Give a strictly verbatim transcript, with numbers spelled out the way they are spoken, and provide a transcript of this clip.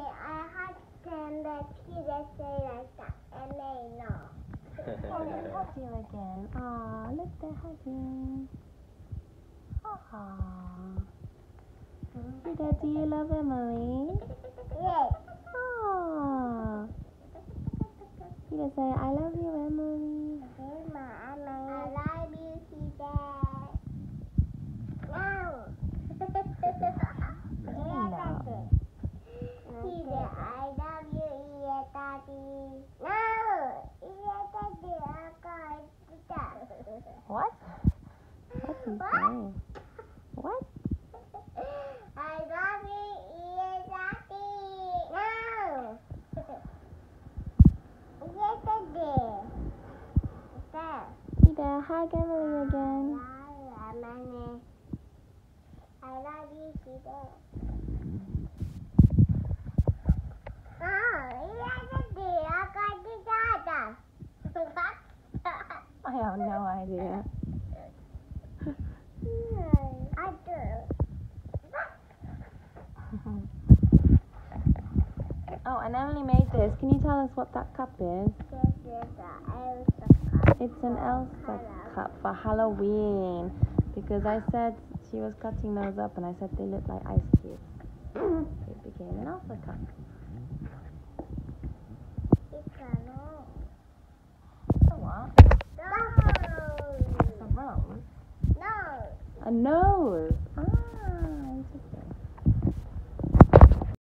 I had them that he just say like that, and they know. Oh, they hug you again. Aw, look, they're hugging. Aww. Peter, do you love Emily? Yes. Aww. Peter, say, I love you, Emily. I love you, Peter. No. No. Peter, I love you, Iya Daddy. No. Iya Daddy, I got it. What? What's he What? saying? What? I love you, Iya Daddy. No. Iya Daddy. There. Peter, hug Emily again. I love you, Peter. Oh, iya Daddy, I got it. I have no idea. I do. Oh, and Emily made this. Can you tell us what that cup is? This is an Elsa cup. It's an Elsa cup for Halloween. Because I said she was cutting those up and I said they look like ice cubes. It became an Elsa cup. It's a nose. A what? Nose. A rose? Nose. A nose.